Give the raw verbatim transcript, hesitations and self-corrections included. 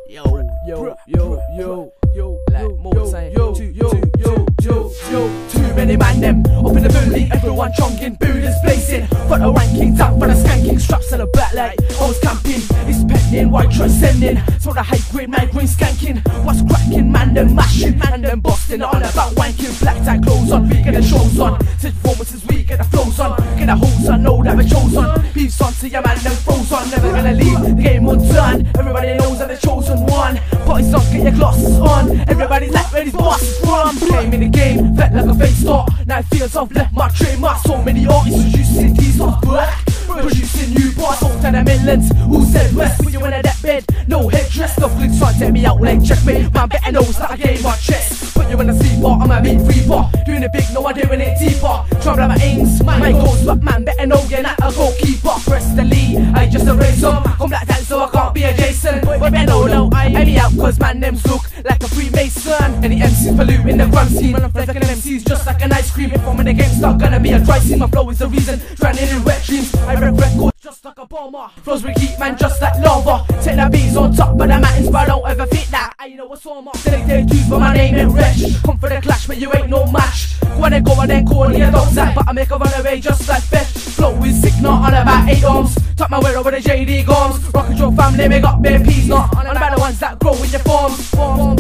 Yo, yo, yo, yo, yo, like more saying, yo, yo, yo, yo, yo. Too many man them up in the building, everyone chonging, Buddha's blazing. Got the rankings up for the skanking, straps on the back like I was camping. It's pending, white transcending, so the high grade man green skanking. What's cracking, man them mashing, man them busting, all about wanking. Black tie clothes on, we get the shows on. Since performances we get the flows on, get the hoes on, know that we chose on. Peace on, see your man them froze on, never gonna leave the game undone. Everybody knows that the chosen one. Party song, get your glasses on. Everybody's like where these bosses from. Came in the game, felt like a fake star. Now it feels I've left my trademark. So many artists producing these songs back, producing new bars. Sold to the millions, who said West? When you in a deathbed, no headdress. The flicks trying to take me out like checkmate. Man better knows that I game my chest. Put you in a sleeper, I'm a big free-bar. Doing it big, no I'm doing it deeper. Trying to my aims, my goals, but man better know you're not a goalkeeper. Press the lead, I just erase them. I'm like that so I can't be a Jason. But better know, no, I ain't me out cause man names look like a Freemason. And the M Cs polluting the crime scene. Man I'm like an M C's just like an ice cream. If I'm in the game, it's not gonna be a dry scene. My flow is the reason, drowning in wet dreams. I wreck records just like a bomber. Flows with heat, man, just like lava. Take that beats on top of the mountains, but I don't ever fit that. I know what's on my select their dudes, but my name ain't Wretch. Come for the clash, but you ain't no match. When I go and then call me a dog's act, but I make a run away just like Fetch. Flow is sick, not on about eight arms. Tuck my wear over the J D Goms. Rock and roll family, make up bare peas, not on about the ones that grow in your farms. farms.